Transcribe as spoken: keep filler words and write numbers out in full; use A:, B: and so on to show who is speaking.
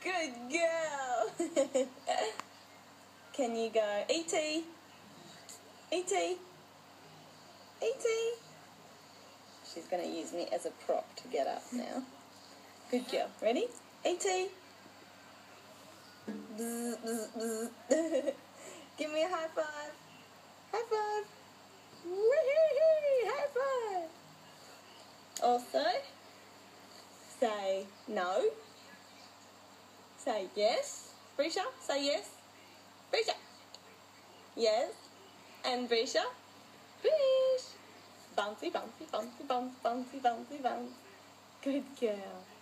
A: Good girl. Can you go E T? E T? E T? She's going to use me as a prop to get up now. Good girl. Ready? E T? Bzz, bzz, bzz. Give me a high five. High five. Wee-hee-hee. High five. Also, say no. Say yes. Breesha, say yes. Breesha. Yes. And Breesha. Breesh. Bouncy, bouncy, bouncy, bouncy, bouncy, bouncy, bounce. Good girl.